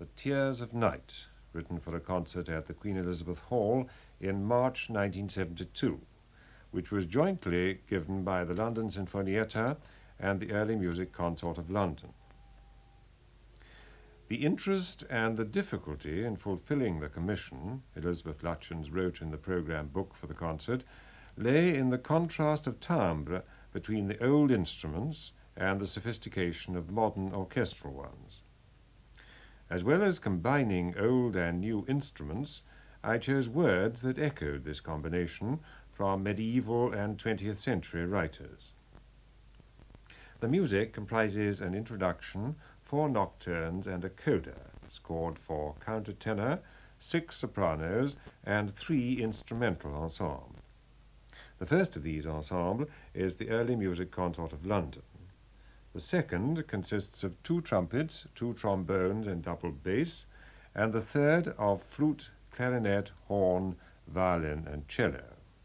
The Tears of Night, written for a concert at the Queen Elizabeth Hall in March 1972, which was jointly given by the London Sinfonietta and the Early Music Consort of London. The interest and the difficulty in fulfilling the commission, Elizabeth Lutyens wrote in the programme book for the concert, lay in the contrast of timbre between the old instruments and the sophistication of modern orchestral ones. As well as combining old and new instruments, I chose words that echoed this combination from medieval and 20th century writers. The music comprises an introduction, 4 nocturnes and a coda, scored for countertenor, 6 sopranos, and 3 instrumental ensembles. The first of these ensembles is the Early Music Consort of London. The second consists of 2 trumpets, 2 trombones, and double bass, and the third of flute, clarinet, horn, violin, and cello.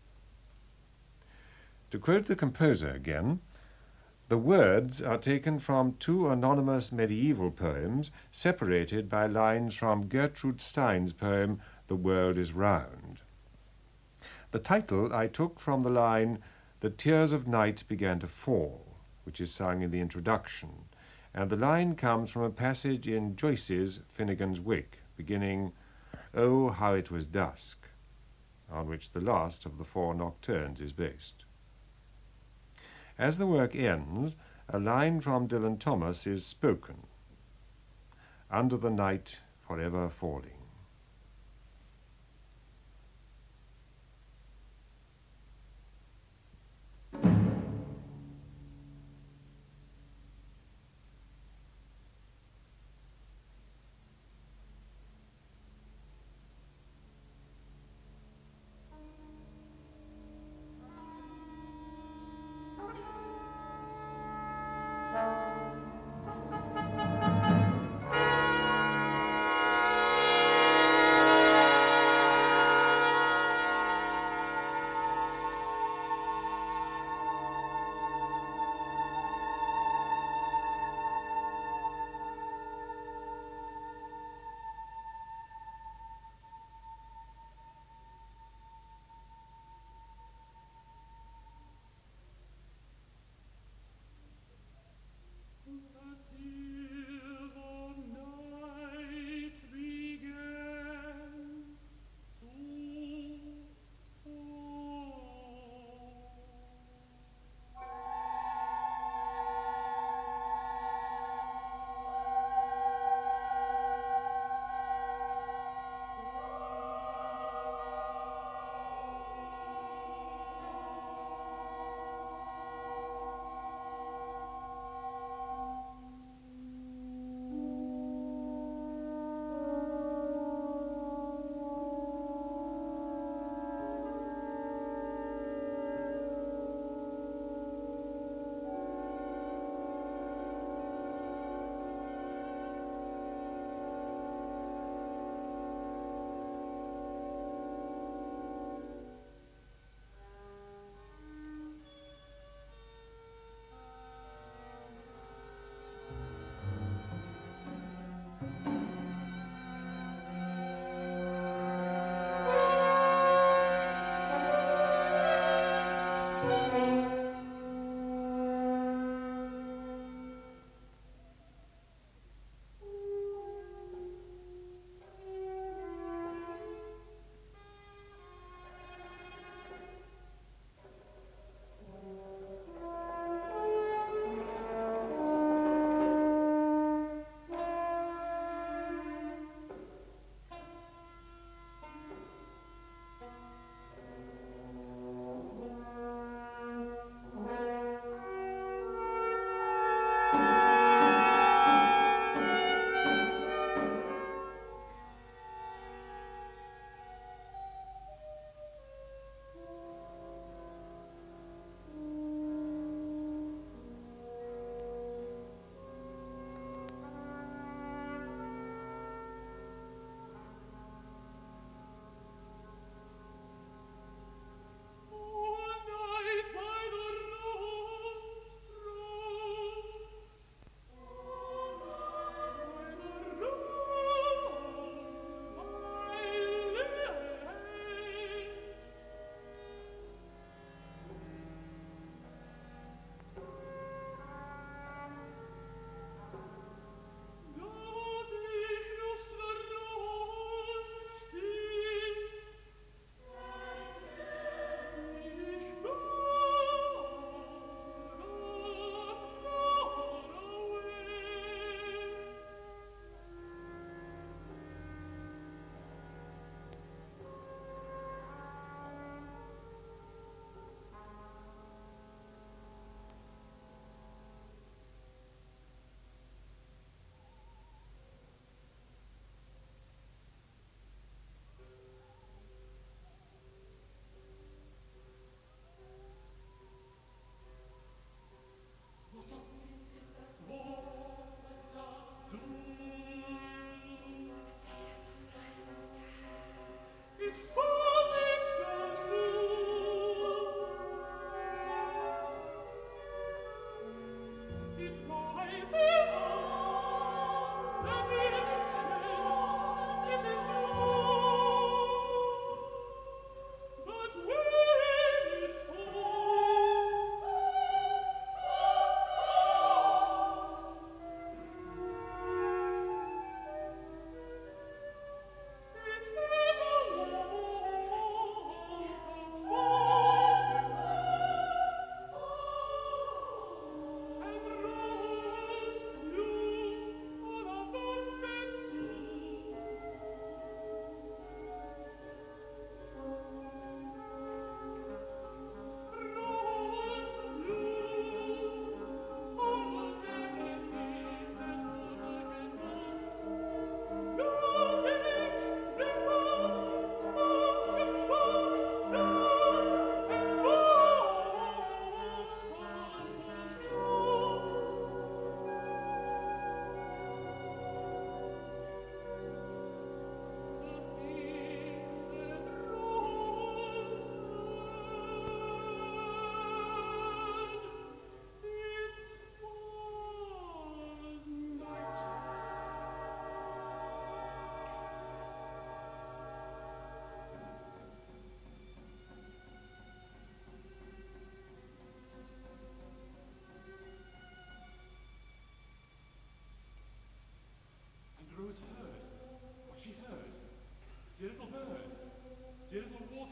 To quote the composer again, the words are taken from 2 anonymous medieval poems separated by lines from Gertrude Stein's poem, The World is Round. The title I took from the line, The Tears of Night Began to Fall, which is sung in the introduction, and the line comes from a passage in Joyce's Finnegan's Wake, beginning, Oh, how it was dusk, on which the last of the 4 nocturnes is based. As the work ends, a line from Dylan Thomas is spoken, Under the night forever falling.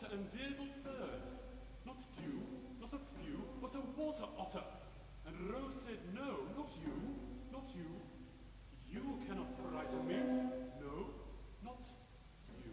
otter and Dirtle third. Not two, not a few, but a water otter. And Rose said, no, not you, not you. You cannot frighten me. No, not you.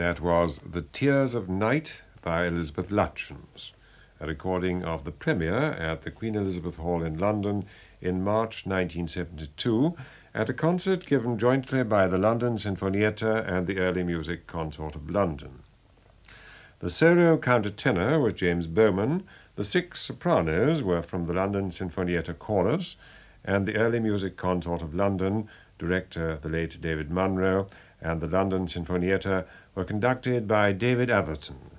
That was The Tears of Night by Elizabeth Lutyens, a recording of the premiere at the Queen Elizabeth Hall in London in March 1972, at a concert given jointly by the London Sinfonietta and the Early Music Consort of London. The solo countertenor was James Bowman, the 6 sopranos were from the London Sinfonietta Chorus, and the Early Music Consort of London, director the late David Munro, and the London Sinfonietta were conducted by David Atherton.